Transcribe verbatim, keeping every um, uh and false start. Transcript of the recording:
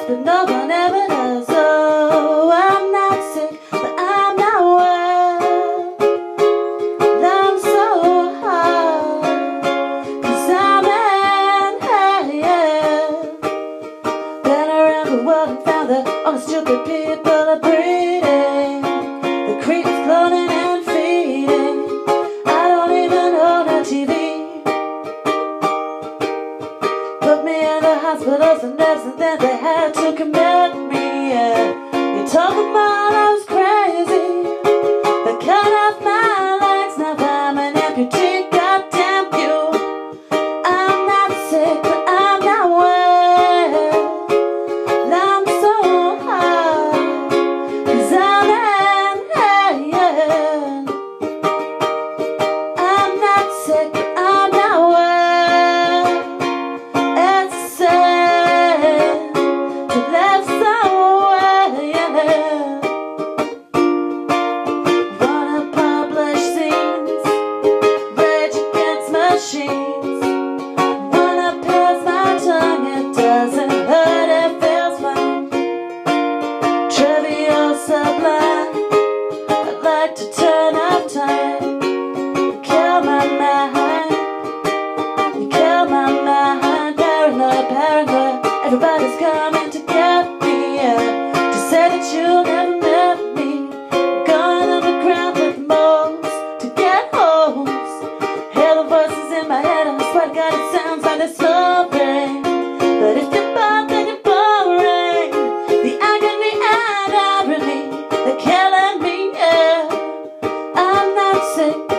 but no one ever does. Oh, I'm not sick, but I'm not well. I'm so high, 'cause I'm in hell. Been around the world and found that all the stupid people are breeding. The creep is cloning and feeding. I don't even own a T V. Put me in the hospitals and nerves, and then they had to commit me. Yeah. You told them all I was crazy. They cut off my legs, now I'm an amputee. Goddamn you. I'm not sick, but I'm not well. I'm so high, 'cause I'm in hell. I'm not sick, but I'm not well. It's sad to live somewhere, yeah. Wanna publish scenes, rage against machines. Wanna pierce my tongue, it doesn't hurt, it feels fine. Trivial, sublime, I'd like to turn up time. You kill my mind, you kill my mind. Paranoid, paranoid, everybody's coming to get me, yeah. To say that you'll never met me. I'm going underground with moles to get holes. Hear the voices in my head, and I swear to God it sounds like they're soaring. But if you're bored, then you're boring. The agony and irony, they're killing me, yeah. I'm not sick,